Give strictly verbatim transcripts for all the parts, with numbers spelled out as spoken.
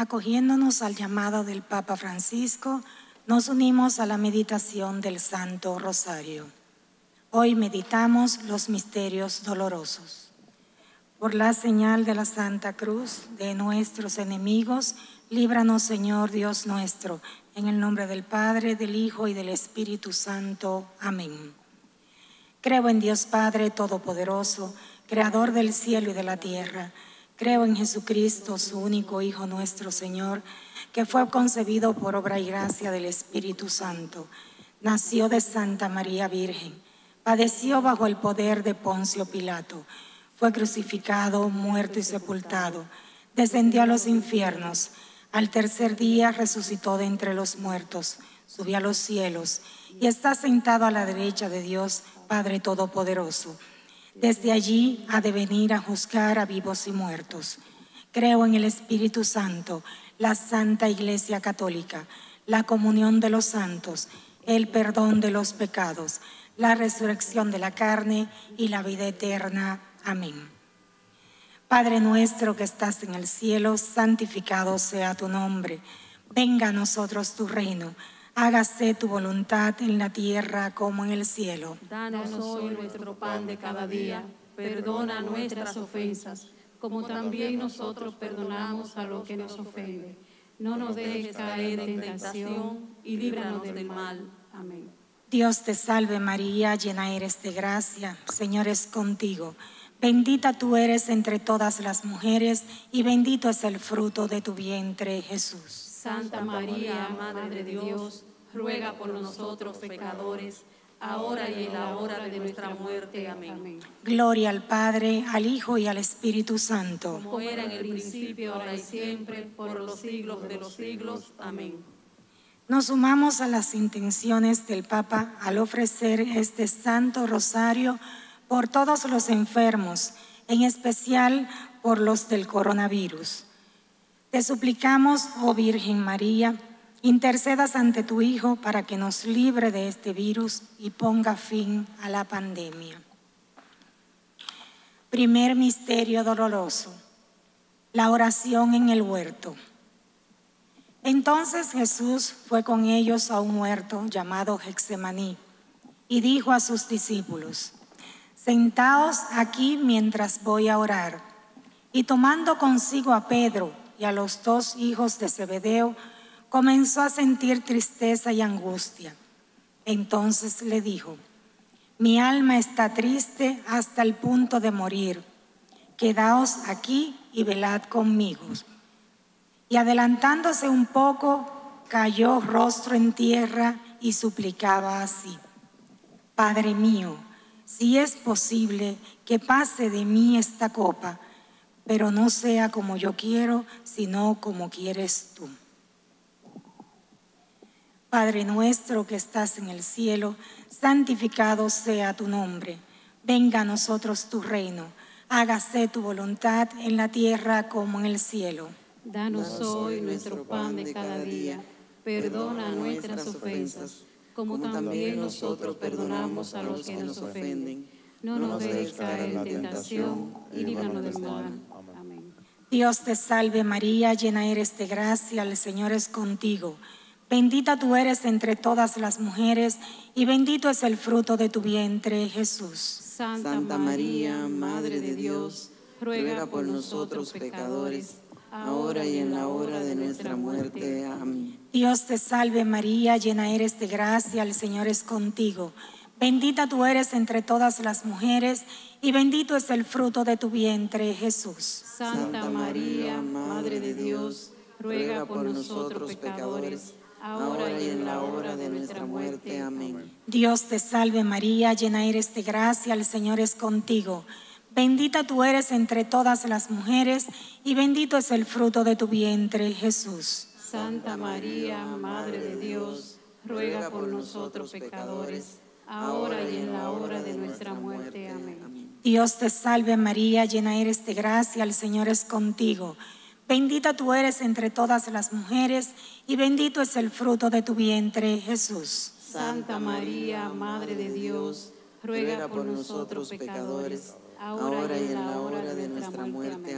Acogiéndonos al llamado del Papa Francisco, nos unimos a la meditación del Santo Rosario. Hoy meditamos los misterios dolorosos. Por la señal de la Santa Cruz de nuestros enemigos, líbranos, Señor Dios nuestro, en el nombre del Padre, del Hijo y del Espíritu Santo. Amén. Creo en Dios Padre Todopoderoso, Creador del cielo y de la tierra. Creo en Jesucristo, su único Hijo nuestro Señor, que fue concebido por obra y gracia del Espíritu Santo. Nació de Santa María Virgen, padeció bajo el poder de Poncio Pilato, fue crucificado, muerto y sepultado, descendió a los infiernos, al tercer día resucitó de entre los muertos, subió a los cielos y está sentado a la derecha de Dios, Padre Todopoderoso. Desde allí ha de venir a juzgar a vivos y muertos. Creo en el Espíritu Santo, la Santa Iglesia Católica, la comunión de los santos, el perdón de los pecados, la resurrección de la carne y la vida eterna. Amén. Padre nuestro que estás en el cielo, santificado sea tu nombre. Venga a nosotros tu reino. Hágase tu voluntad en la tierra como en el cielo. Danos hoy nuestro pan de cada día. Perdona nuestras ofensas, como también nosotros perdonamos a los que nos ofenden. No nos dejes caer en tentación y líbranos del mal. Amén. Dios te salve María, llena eres de gracia, Señor es contigo. Bendita tú eres entre todas las mujeres y bendito es el fruto de tu vientre, Jesús. Santa María, Madre de Dios, ruega por nosotros pecadores, ahora y en la hora de nuestra muerte. Amén. Gloria al Padre, al Hijo y al Espíritu Santo. Como era en el principio, ahora y siempre, por los siglos de los siglos. Amén. Nos sumamos a las intenciones del Papa al ofrecer este Santo Rosario por todos los enfermos, en especial por los del coronavirus. Te suplicamos, oh Virgen María, intercedas ante tu Hijo para que nos libre de este virus y ponga fin a la pandemia. Primer misterio doloroso, la oración en el huerto. Entonces Jesús fue con ellos a un huerto llamado Getsemaní y dijo a sus discípulos: Sentaos aquí mientras voy a orar. Y tomando consigo a Pedro y a los dos hijos de Zebedeo, comenzó a sentir tristeza y angustia. Entonces le dijo: Mi alma está triste hasta el punto de morir. Quedaos aquí y velad conmigo. Y adelantándose un poco, cayó rostro en tierra y suplicaba así: Padre mío, si es posible que pase de mí esta copa, pero no sea como yo quiero, sino como quieres tú. Padre nuestro que estás en el cielo, santificado sea tu nombre. Venga a nosotros tu reino. Hágase tu voluntad en la tierra como en el cielo. Danos hoy nuestro pan de cada día. Perdona nuestras ofensas, como también nosotros perdonamos a los que nos ofenden. No nos dejes caer en tentación y líbranos del mal. Amén. Dios te salve María, llena eres de gracia, el Señor es contigo. Bendita tú eres entre todas las mujeres y bendito es el fruto de tu vientre, Jesús. Santa María, Madre de Dios, ruega por nosotros pecadores, ahora y en la hora de nuestra muerte. Amén. Dios te salve María, llena eres de gracia, el Señor es contigo. Bendita tú eres entre todas las mujeres y bendito es el fruto de tu vientre, Jesús. Santa María, Madre de Dios, ruega por nosotros pecadores, ahora y en la hora de nuestra muerte. Amén. Dios te salve María, llena eres de gracia, el Señor es contigo. Bendita tú eres entre todas las mujeres y bendito es el fruto de tu vientre, Jesús. Santa María, Madre de Dios, ruega por nosotros pecadores, ahora y en la hora de nuestra muerte. Amén. Dios te salve María, llena eres de gracia, el Señor es contigo. Bendita tú eres entre todas las mujeres y bendito es el fruto de tu vientre, Jesús. Santa María, Madre de Dios, ruega por nosotros pecadores, ahora y en la hora de nuestra muerte. Amén.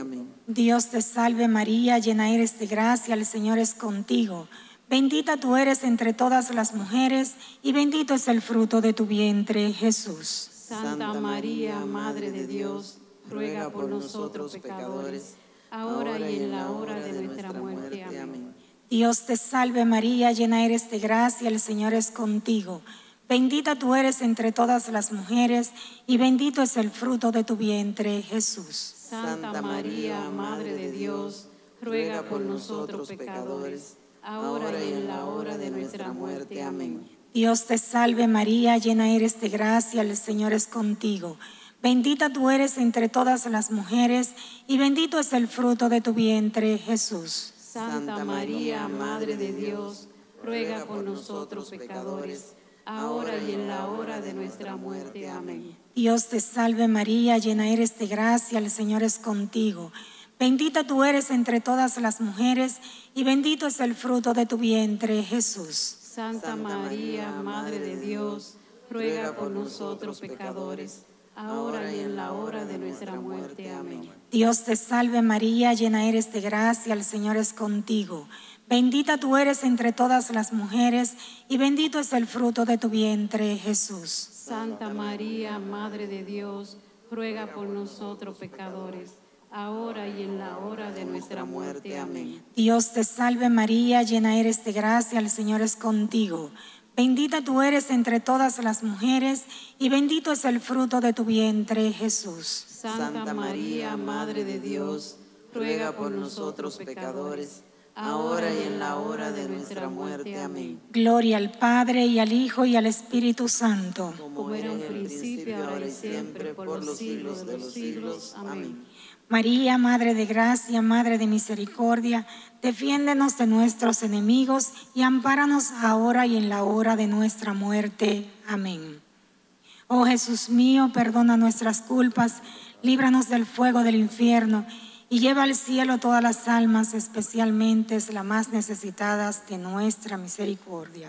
Dios te salve María, llena eres de gracia, el Señor es contigo. Bendita tú eres entre todas las mujeres y bendito es el fruto de tu vientre, Jesús. Santa María, Madre de Dios, ruega por nosotros pecadores, ahora y en la hora de nuestra muerte. Amén. Dios te salve María, llena eres de gracia, el Señor es contigo. Bendita tú eres entre todas las mujeres y bendito es el fruto de tu vientre, Jesús. Santa María, Madre de Dios, ruega por nosotros pecadores, ahora y en la hora de nuestra muerte. Amén. Dios te salve María, llena eres de gracia, el Señor es contigo. Bendita tú eres entre todas las mujeres y bendito es el fruto de tu vientre, Jesús. Santa María, Madre de Dios, ruega por nosotros pecadores, ahora y en la hora de nuestra muerte. Amén. Dios te salve María, llena eres de gracia, el Señor es contigo. Bendita tú eres entre todas las mujeres y bendito es el fruto de tu vientre, Jesús. Santa María, Madre de Dios, ruega por nosotros pecadores, ahora y en la hora de nuestra muerte. Amén. Dios te salve María, llena eres de gracia, el Señor es contigo. Bendita tú eres entre todas las mujeres y bendito es el fruto de tu vientre, Jesús. Santa María, Madre de Dios, ruega por nosotros pecadores, ahora y en la hora de nuestra muerte. Amén. Dios te salve María, llena eres de gracia, el Señor es contigo. Bendita tú eres entre todas las mujeres y bendito es el fruto de tu vientre, Jesús. Santa María, Madre de Dios, ruega por nosotros pecadores, ahora y en la hora de nuestra muerte. Amén. Gloria al Padre y al Hijo y al Espíritu Santo, como era en el principio, ahora y siempre, por los siglos de los siglos. Amén. María, Madre de Gracia, Madre de Misericordia, defiéndenos de nuestros enemigos y ampáranos ahora y en la hora de nuestra muerte. Amén. Oh Jesús mío, perdona nuestras culpas, líbranos del fuego del infierno y lleva al cielo todas las almas, especialmente las más necesitadas de nuestra misericordia.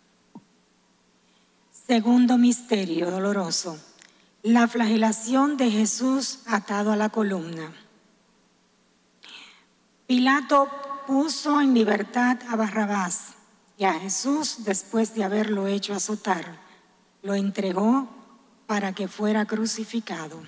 Segundo misterio doloroso. La flagelación de Jesús atado a la columna. Pilato puso en libertad a Barrabás y a Jesús, después de haberlo hecho azotar, lo entregó para que fuera crucificado.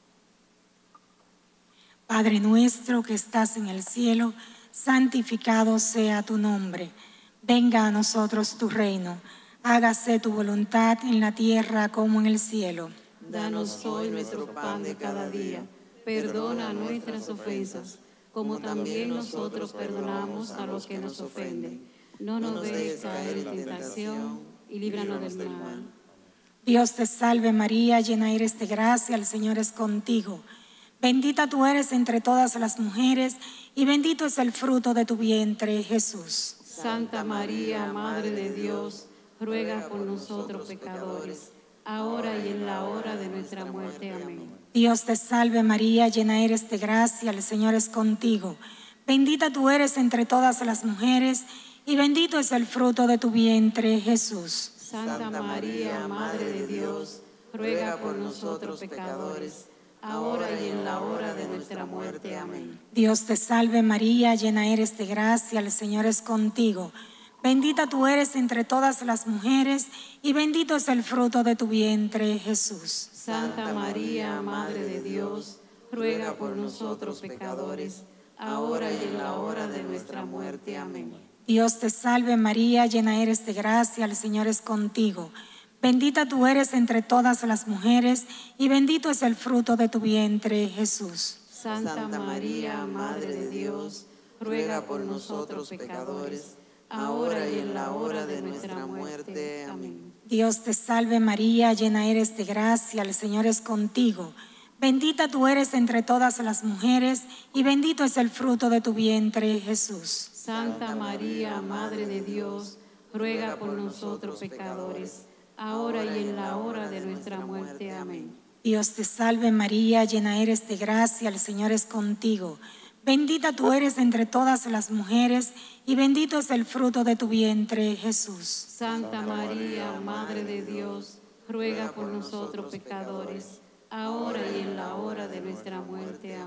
Padre nuestro que estás en el cielo, santificado sea tu nombre. Venga a nosotros tu reino. Hágase tu voluntad en la tierra como en el cielo. Danos hoy nuestro pan de cada día. Perdona nuestras ofensas, como también nosotros perdonamos a los que nos ofenden. No nos dejes caer en tentación y líbranos del mal. Dios te salve María, llena eres de gracia, el Señor es contigo. Bendita tú eres entre todas las mujeres y bendito es el fruto de tu vientre, Jesús. Santa María, Madre de Dios, ruega por nosotros pecadores, ahora y en la hora de nuestra muerte. Amén. Dios te salve María, llena eres de gracia, el Señor es contigo. Bendita tú eres entre todas las mujeres y bendito es el fruto de tu vientre, Jesús. Santa María, Madre de Dios, ruega por nosotros pecadores, ahora y en la hora de nuestra muerte. Amén. Dios te salve María, llena eres de gracia, el Señor es contigo. Bendita tú eres entre todas las mujeres y bendito es el fruto de tu vientre, Jesús. Santa María, Madre de Dios, ruega por nosotros pecadores, ahora y en la hora de nuestra muerte. Amén. Dios te salve María, llena eres de gracia, el Señor es contigo. Bendita tú eres entre todas las mujeres y bendito es el fruto de tu vientre, Jesús. Santa María, Madre de Dios, ruega por nosotros pecadores, ahora y en la hora de nuestra muerte. Amén. Dios te salve María, llena eres de gracia, el Señor es contigo. Bendita tú eres entre todas las mujeres y bendito es el fruto de tu vientre, Jesús. Santa María, Madre de Dios, ruega por nosotros pecadores, ahora y en la hora de nuestra muerte. Amén. Dios te salve María, llena eres de gracia, el Señor es contigo. Bendita tú eres entre todas las mujeres y bendito es el fruto de tu vientre, Jesús. Santa María, Madre de Dios, ruega por nosotros pecadores, ahora y en la hora de nuestra muerte. Amén.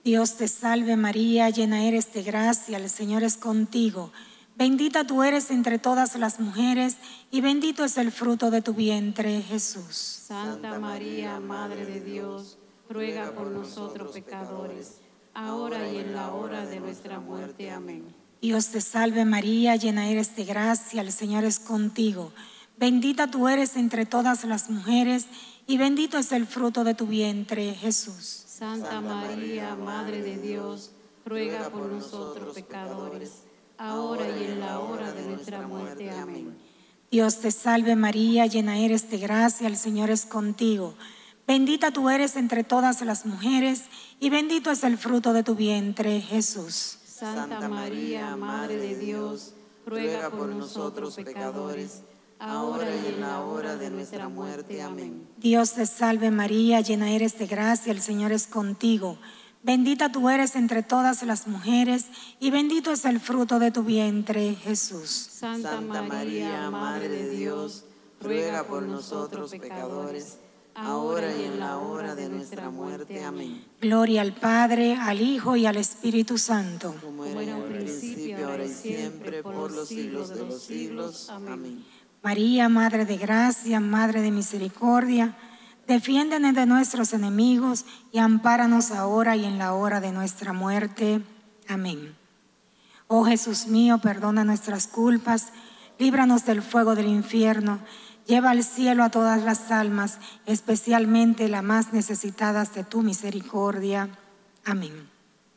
Dios te salve María, llena eres de gracia, el Señor es contigo. Bendita tú eres entre todas las mujeres y bendito es el fruto de tu vientre, Jesús. Santa María, Madre de Dios, ruega por nosotros pecadores, ahora y en la hora de nuestra muerte. Amén. Dios te salve María, llena eres de gracia, el Señor es contigo. Bendita tú eres entre todas las mujeres y bendito es el fruto de tu vientre, Jesús. Santa María, Madre de Dios, ruega por nosotros pecadores, ahora y en la hora de nuestra muerte. Amén. Dios te salve María, llena eres de gracia, el Señor es contigo. Bendita tú eres entre todas las mujeres y bendito es el fruto de tu vientre, Jesús. Santa María, Madre de Dios, ruega por nosotros pecadores, ahora y en la hora de nuestra muerte. Amén. Dios te salve María, llena eres de gracia, el Señor es contigo. Bendita tú eres entre todas las mujeres y bendito es el fruto de tu vientre, Jesús. Santa María, Madre de Dios, ruega por nosotros pecadores, ahora y en la hora de nuestra muerte. Amén. Gloria al Padre, al Hijo y al Espíritu Santo. Como era en un principio, ahora y siempre, por los siglos de los siglos. Amén. María, Madre de gracia, Madre de misericordia, defiéndenos de nuestros enemigos y ampáranos ahora y en la hora de nuestra muerte. Amén. Oh Jesús mío, perdona nuestras culpas, líbranos del fuego del infierno, lleva al cielo a todas las almas, especialmente las más necesitadas de tu misericordia. Amén.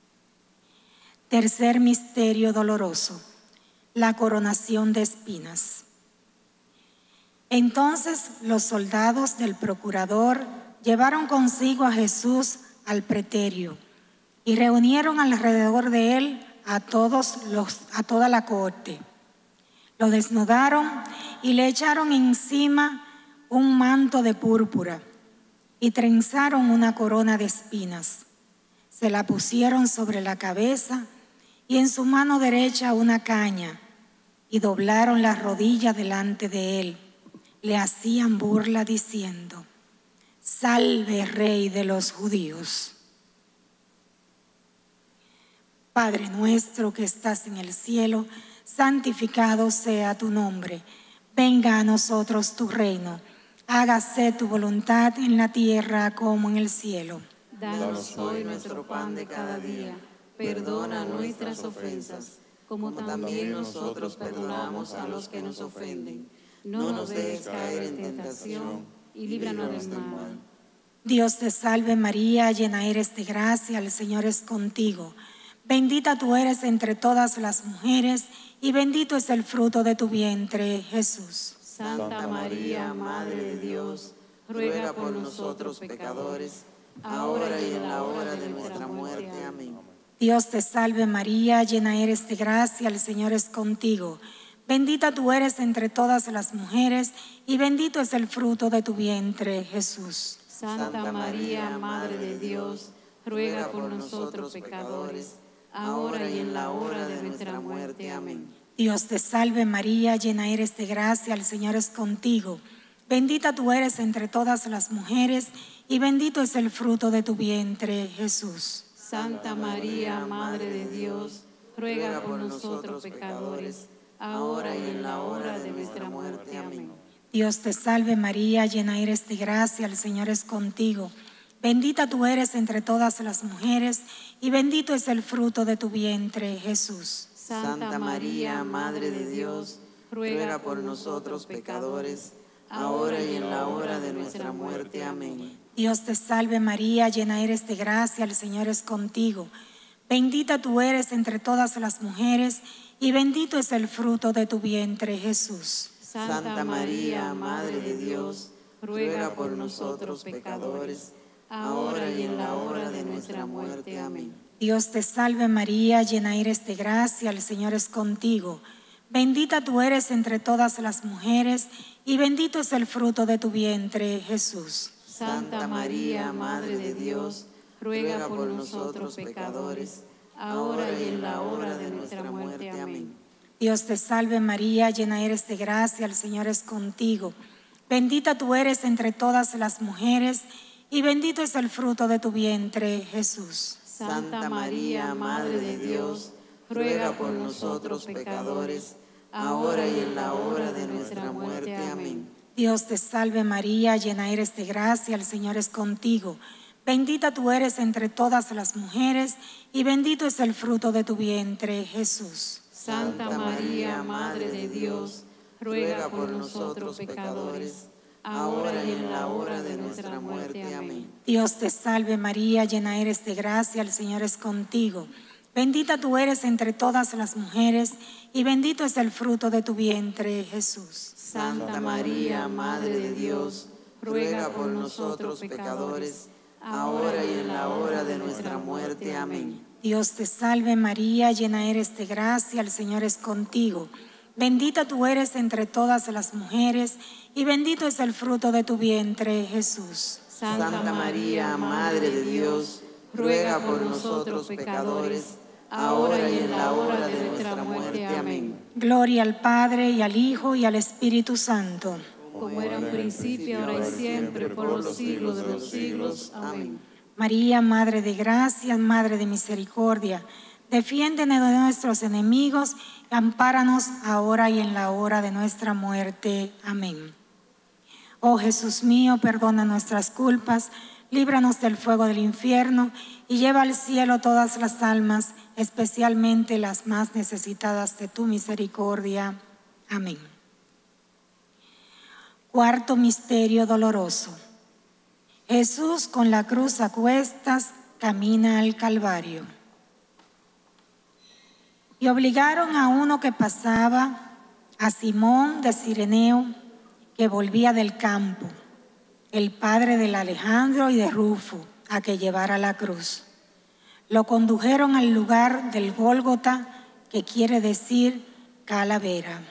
Tercer misterio doloroso, la coronación de espinas. Entonces los soldados del procurador llevaron consigo a Jesús al preterio y reunieron alrededor de él a, todos los, a toda la corte. Lo desnudaron y le echaron encima un manto de púrpura y trenzaron una corona de espinas. Se la pusieron sobre la cabeza y en su mano derecha una caña y doblaron las rodillas delante de él. Le hacían burla diciendo: Salve, Rey de los judíos. Padre nuestro que estás en el cielo, santificado sea tu nombre. Venga a nosotros tu reino. Hágase tu voluntad en la tierra como en el cielo. Danos hoy nuestro pan de cada día. Perdona nuestras ofensas, como también nosotros perdonamos a los que nos ofenden. No nos dejes caer en tentación y líbranos del mal. Dios te salve María, llena eres de gracia, el Señor es contigo. Bendita tú eres entre todas las mujeres y bendito es el fruto de tu vientre, Jesús. Santa María, Madre de Dios, ruega por nosotros pecadores, ahora y en la hora de nuestra muerte. Amén. Dios te salve María, llena eres de gracia, el Señor es contigo. Bendita tú eres entre todas las mujeres y bendito es el fruto de tu vientre, Jesús. Santa María, Madre de Dios, ruega por nosotros pecadores, ahora y en la hora de nuestra muerte. Amén. Dios te salve María, llena eres de gracia, el Señor es contigo. Bendita tú eres entre todas las mujeres y bendito es el fruto de tu vientre, Jesús. Santa María, Madre de Dios, ruega por nosotros pecadores, ahora y en la hora de nuestra muerte. Amén. Dios te salve María, llena eres de gracia, el Señor es contigo. Bendita tú eres entre todas las mujeres y bendito es el fruto de tu vientre, Jesús. Santa María, Madre de Dios, ruega por nosotros pecadores, ahora y en la hora de nuestra muerte. Amén. Dios te salve María, llena eres de gracia, el Señor es contigo. Bendita tú eres entre todas las mujeres y bendito es el fruto de tu vientre, Jesús. Santa María, Madre de Dios, ruega por nosotros pecadores, ahora y en la hora de nuestra muerte. Amén. Dios te salve María, llena eres de gracia, el Señor es contigo. Bendita tú eres entre todas las mujeres y bendito es el fruto de tu vientre, Jesús. Santa María, Madre de Dios, ruega por nosotros pecadores, ahora y en la hora de nuestra muerte. Amén. Dios te salve María, llena eres de gracia, el Señor es contigo. Bendita tú eres entre todas las mujeres y bendito es el fruto de tu vientre, Jesús. Santa María, Madre de Dios, ruega por nosotros pecadores, ahora y en la hora de nuestra muerte. Amén. Dios te salve María, llena eres de gracia, el Señor es contigo. Bendita tú eres entre todas las mujeres, y bendito es el fruto de tu vientre, Jesús. Santa María, Madre de Dios, ruega por nosotros pecadores, ahora y en la hora de nuestra muerte. Amén. Dios te salve María, llena eres de gracia, el Señor es contigo. Bendita tú eres entre todas las mujeres, y bendito es el fruto de tu vientre, Jesús. Santa María, Madre de Dios, ruega por nosotros pecadores, ahora y en la hora de nuestra muerte. Amén. Dios te salve María, llena eres de gracia, el Señor es contigo. Bendita tú eres entre todas las mujeres, y bendito es el fruto de tu vientre, Jesús. Santa María, Madre de Dios, ruega por nosotros pecadores, ahora y en la hora de nuestra muerte. Amén. Gloria al Padre, y al Hijo, y al Espíritu Santo. Como era en principio, ahora y siempre, por los siglos de los siglos. Amén. María, Madre de gracia, Madre de misericordia, defiéndenos de nuestros enemigos, y ampáranos ahora y en la hora de nuestra muerte. Amén. Oh Jesús mío, perdona nuestras culpas, líbranos del fuego del infierno, y lleva al cielo todas las almas, especialmente las más necesitadas de tu misericordia. Amén. Cuarto misterio doloroso. Jesús con la cruz a cuestas camina al Calvario. Y obligaron a uno que pasaba, a Simón de Cireneo, que volvía del campo, el padre del Alejandro y de Rufo, a que llevara la cruz. Lo condujeron al lugar del Gólgota, que quiere decir calavera.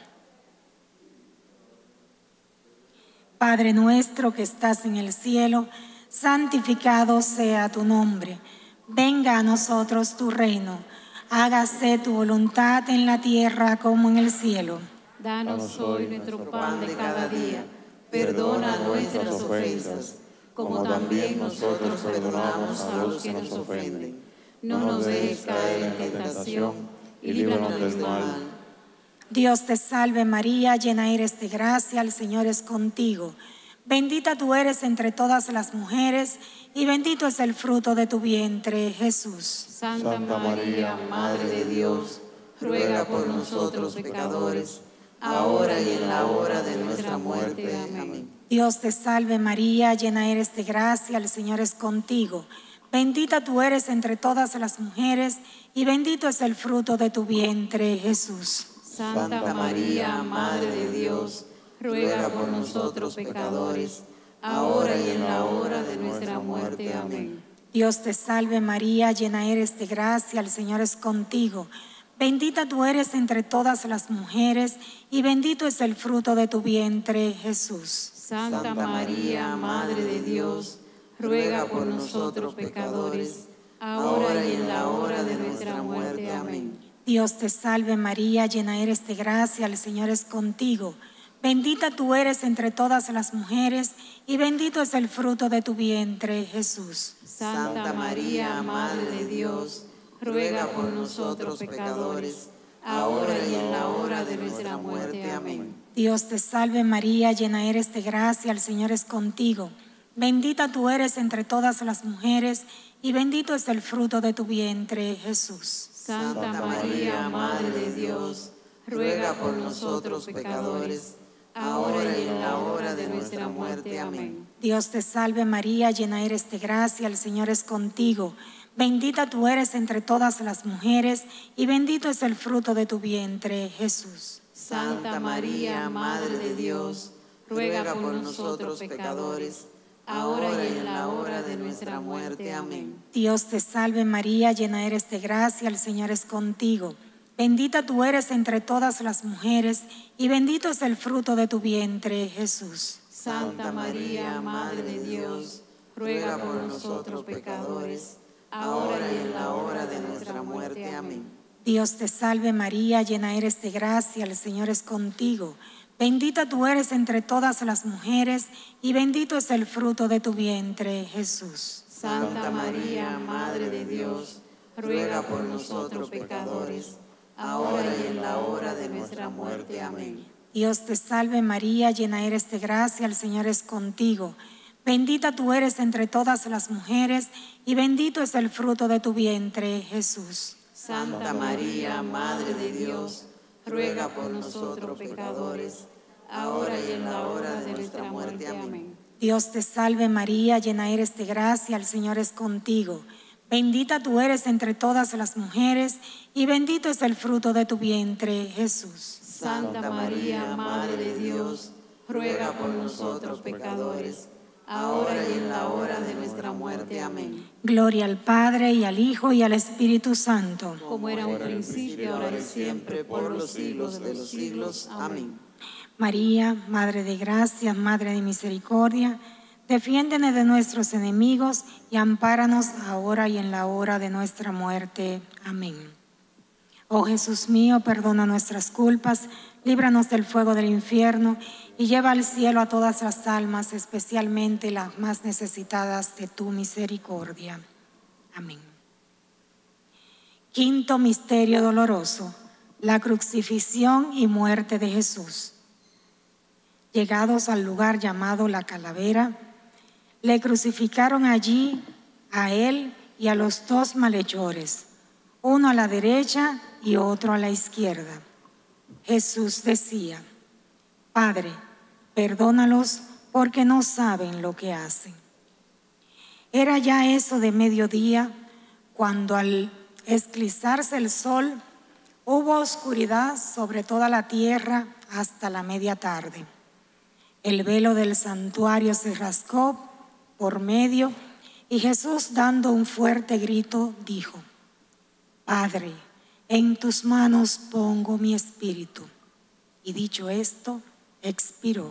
Padre nuestro que estás en el cielo, santificado sea tu nombre. Venga a nosotros tu reino. Hágase tu voluntad en la tierra como en el cielo. Danos hoy nuestro pan de cada día. Perdona nuestras ofensas, como también nosotros perdonamos a los que nos ofenden. No nos dejes caer en tentación, y líbranos del mal. Dios te salve María, llena eres de gracia, el Señor es contigo. Bendita tú eres entre todas las mujeres, y bendito es el fruto de tu vientre, Jesús. Santa María, Madre de Dios, ruega por nosotros pecadores, ahora y en la hora de nuestra muerte. Amén. Dios te salve María, llena eres de gracia, el Señor es contigo. Bendita tú eres entre todas las mujeres, y bendito es el fruto de tu vientre, Jesús. Santa María, Madre de Dios, ruega por nosotros pecadores, ahora y en la hora de nuestra muerte. Amén. Dios te salve María, llena eres de gracia, el Señor es contigo. Bendita tú eres entre todas las mujeres, y bendito es el fruto de tu vientre, Jesús. Santa María, Madre de Dios, ruega por nosotros pecadores, ahora y en la hora de nuestra muerte. Amén. Dios te salve María, llena eres de gracia, el Señor es contigo. Bendita tú eres entre todas las mujeres, y bendito es el fruto de tu vientre, Jesús. Santa María, Madre de Dios, ruega por nosotros pecadores, ahora y en la hora de nuestra muerte. Amén. Dios te salve María, llena eres de gracia, el Señor es contigo. Bendita tú eres entre todas las mujeres, y bendito es el fruto de tu vientre, Jesús. Santa María, Madre de Dios, ruega por nosotros pecadores, ahora y en la hora de nuestra muerte. Amén. Dios te salve María, llena eres de gracia, el Señor es contigo. Bendita tú eres entre todas las mujeres, y bendito es el fruto de tu vientre, Jesús. Santa María, Madre de Dios, ruega por nosotros pecadores, ahora y en la hora de nuestra muerte. Amén. Dios te salve María, llena eres de gracia, el Señor es contigo. Bendita tú eres entre todas las mujeres, y bendito es el fruto de tu vientre, Jesús. Santa María, Madre de Dios, ruega por nosotros pecadores, ahora y en la hora de nuestra muerte. Amén. Dios te salve María, llena eres de gracia, el Señor es contigo. Bendita tú eres entre todas las mujeres, y bendito es el fruto de tu vientre, Jesús. Santa María, Madre de Dios, ruega por nosotros pecadores, ahora y en la hora de nuestra muerte. Amén. Dios te salve María, llena eres de gracia, el Señor es contigo. Bendita tú eres entre todas las mujeres, y bendito es el fruto de tu vientre, Jesús. Santa María, Madre de Dios, ruega por nosotros pecadores, ahora y en la hora de nuestra muerte. Amén. Dios te salve María, llena eres de gracia, el Señor es contigo. Bendita tú eres entre todas las mujeres, y bendito es el fruto de tu vientre, Jesús. Santa María, Madre de Dios, ruega por nosotros pecadores, ahora y en la hora de nuestra muerte. Amén. Gloria al Padre, y al Hijo, y al Espíritu Santo. Como era un principio, ahora y siempre, por los siglos de los siglos. Amén. María, Madre de gracia, Madre de misericordia, defiéndenos de nuestros enemigos y ampáranos ahora y en la hora de nuestra muerte. Amén. Oh Jesús mío, perdona nuestras culpas, líbranos del fuego del infierno y lleva al cielo a todas las almas, especialmente las más necesitadas de tu misericordia. Amén. Quinto misterio doloroso, la crucifixión y muerte de Jesús. Llegados al lugar llamado La Calavera, le crucificaron allí a él y a los dos malhechores, uno a la derecha y otro a la izquierda. Jesús decía: Padre, perdónalos porque no saben lo que hacen. Era ya eso de mediodía, cuando al esclizarse el sol hubo oscuridad sobre toda la tierra hasta la media tarde. El velo del santuario se rasgó por medio y Jesús, dando un fuerte grito, dijo: Padre, en tus manos pongo mi espíritu. Y dicho esto, expiró.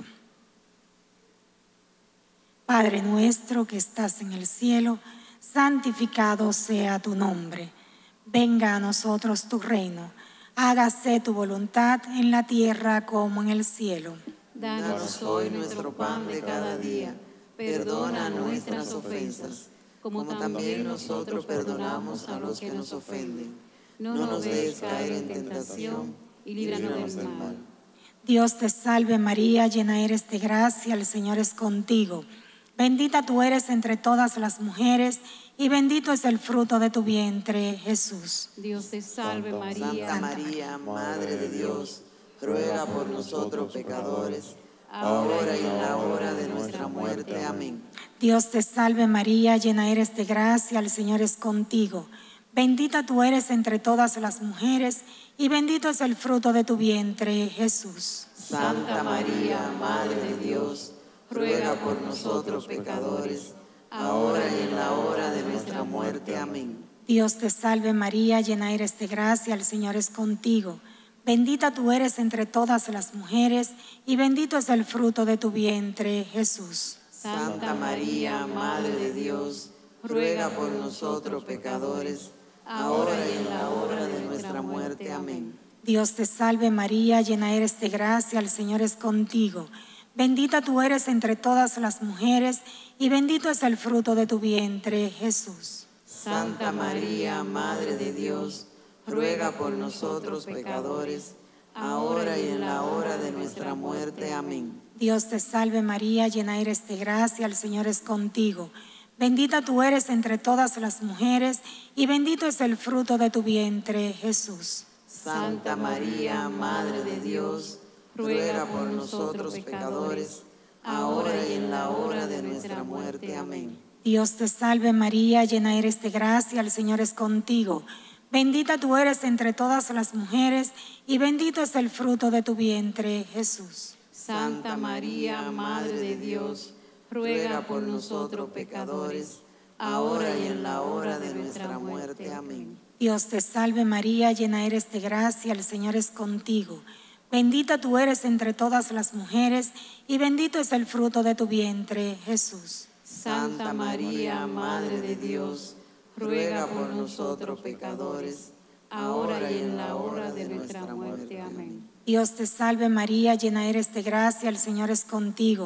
Padre nuestro que estás en el cielo, santificado sea tu nombre. Venga a nosotros tu reino. Hágase tu voluntad en la tierra como en el cielo. Danos hoy nuestro pan de cada día. Perdona nuestras ofensas, como también nosotros perdonamos a los que nos ofenden. No nos dejes caer en tentación y líbranos del mal. Dios te salve María, llena eres de gracia, el Señor es contigo. Bendita tú eres entre todas las mujeres, y bendito es el fruto de tu vientre, Jesús. Dios te salve María, Santa María, Madre de Dios, ruega por nosotros pecadores, ahora y en la hora de nuestra muerte. Amén. Dios te salve María, llena eres de gracia, el Señor es contigo. Bendita tú eres entre todas las mujeres, y bendito es el fruto de tu vientre, Jesús. Santa María, Madre de Dios, ruega por nosotros pecadores, ahora y en la hora de nuestra muerte. Amén. Dios te salve María, llena eres de gracia, el Señor es contigo. Bendita tú eres entre todas las mujeres, y bendito es el fruto de tu vientre, Jesús. Santa María, Madre de Dios, ruega por nosotros pecadores, ahora y en la hora de nuestra muerte. Amén. Dios te salve María, llena eres de gracia, el Señor es contigo. Bendita tú eres entre todas las mujeres, y bendito es el fruto de tu vientre, Jesús. Santa María, Madre de Dios, ruega por nosotros pecadores, ahora y en la hora de nuestra muerte. Amén. Dios te salve María, llena eres de gracia, el Señor es contigo. Bendita tú eres entre todas las mujeres, y bendito es el fruto de tu vientre, Jesús. Santa María, Madre de Dios, ruega por nosotros pecadores, ahora y en la hora de nuestra muerte. Amén. Dios te salve María, llena eres de gracia, el Señor es contigo. Bendita tú eres entre todas las mujeres, y bendito es el fruto de tu vientre, Jesús. Santa María, Madre de Dios, ruega por nosotros pecadores, ahora y en la hora de nuestra muerte. Amén. Dios te salve María, llena eres de gracia, el Señor es contigo. Bendita tú eres entre todas las mujeres, y bendito es el fruto de tu vientre, Jesús. Santa María, Madre de Dios, ruega por nosotros pecadores, ahora y en la hora de nuestra muerte. Amén. Dios te salve María, llena eres de gracia, el Señor es contigo.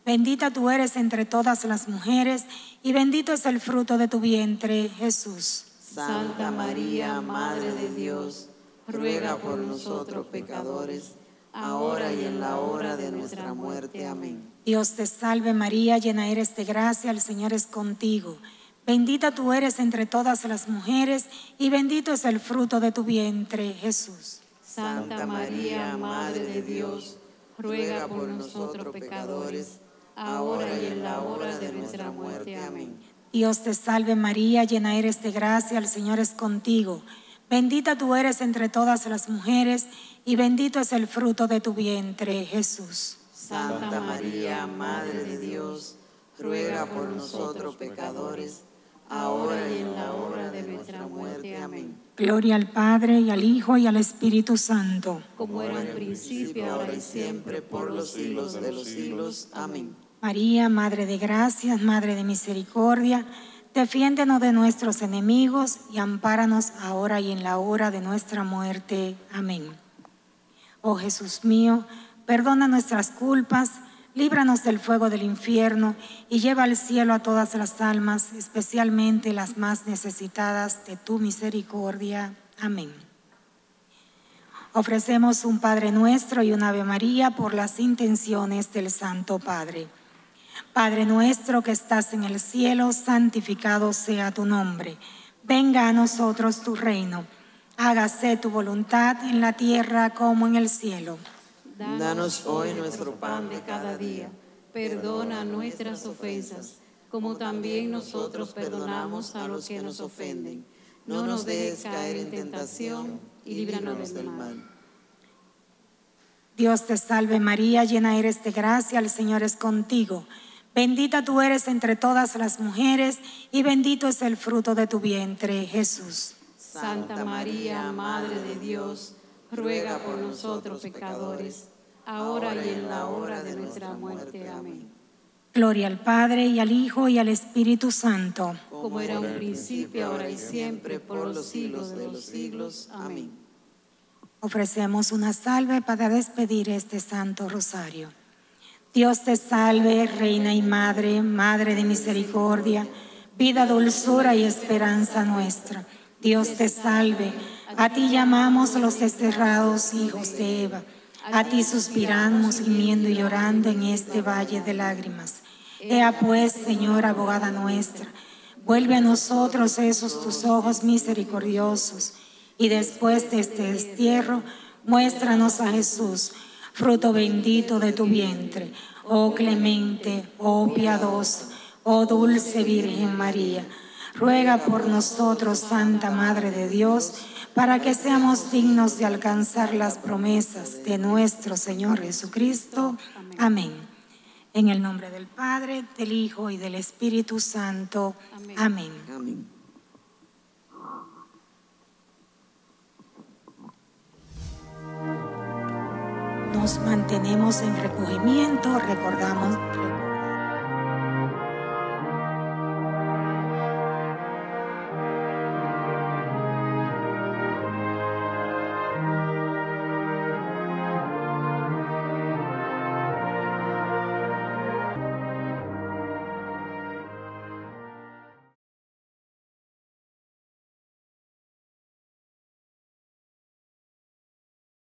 Bendita tú eres entre todas las mujeres, y bendito es el fruto de tu vientre, Jesús. Santa María, Madre de Dios, ruega por nosotros pecadores, ahora y en la hora de nuestra muerte. Amén. Dios te salve María, llena eres de gracia, el Señor es contigo. Bendita tú eres entre todas las mujeres, y bendito es el fruto de tu vientre, Jesús. Santa María, Madre de Dios, ruega por nosotros pecadores, ahora y en la hora de nuestra muerte. Amén. Dios te salve María, llena eres de gracia, el Señor es contigo. Bendita tú eres entre todas las mujeres, y bendito es el fruto de tu vientre, Jesús. Santa María, Madre de Dios, ruega por nosotros pecadores, ahora y en la hora de nuestra muerte. Amén. Gloria al Padre, y al Hijo, y al Espíritu Santo. Como era en principio, ahora y siempre, por los siglos de los siglos. Amén. María, Madre de gracias, Madre de misericordia, defiéndenos de nuestros enemigos y ampáranos ahora y en la hora de nuestra muerte. Amén. Oh Jesús mío, perdona nuestras culpas, líbranos del fuego del infierno y lleva al cielo a todas las almas, especialmente las más necesitadas de tu misericordia. Amén. Ofrecemos un Padre Nuestro y un Ave María por las intenciones del Santo Padre. Padre nuestro que estás en el cielo, santificado sea tu nombre. Venga a nosotros tu reino. Hágase tu voluntad en la tierra como en el cielo. Danos hoy nuestro pan de cada día. Perdona nuestras ofensas, como también nosotros perdonamos a los que nos ofenden. No nos dejes caer en tentación y líbranos del mal. Dios te salve María, llena eres de gracia, el Señor es contigo. Bendita tú eres entre todas las mujeres, y bendito es el fruto de tu vientre, Jesús. Santa María, Madre de Dios, ruega por nosotros pecadores, ahora y en la hora de nuestra muerte. Amén. Gloria al Padre, y al Hijo, y al Espíritu Santo. Como era un principio, ahora y siempre, por los siglos de los siglos. Amén. Ofrecemos una salve para despedir este Santo Rosario. Dios te salve, Reina y Madre, Madre de misericordia, vida, dulzura y esperanza nuestra. Dios te salve, a ti llamamos los desterrados hijos de Eva, a ti suspiramos gimiendo y llorando en este valle de lágrimas. Ea pues, Señora, abogada nuestra, vuelve a nosotros esos tus ojos misericordiosos, y después de este destierro, muéstranos a Jesús, fruto bendito de tu vientre. Oh clemente, oh piadosa, oh dulce Virgen María, ruega por nosotros, Santa Madre de Dios, para que seamos dignos de alcanzar las promesas de nuestro Señor Jesucristo. Amén. En el nombre del Padre, del Hijo y del Espíritu Santo. Amén. Amén. Nos mantenemos en recogimiento, recordamos.